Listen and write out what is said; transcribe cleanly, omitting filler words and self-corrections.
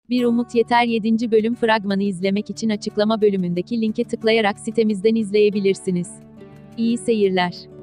Bir Umut Yeter 7. bölüm fragmanı izlemek için açıklama bölümündeki linke tıklayarak sitemizden izleyebilirsiniz. İyi seyirler.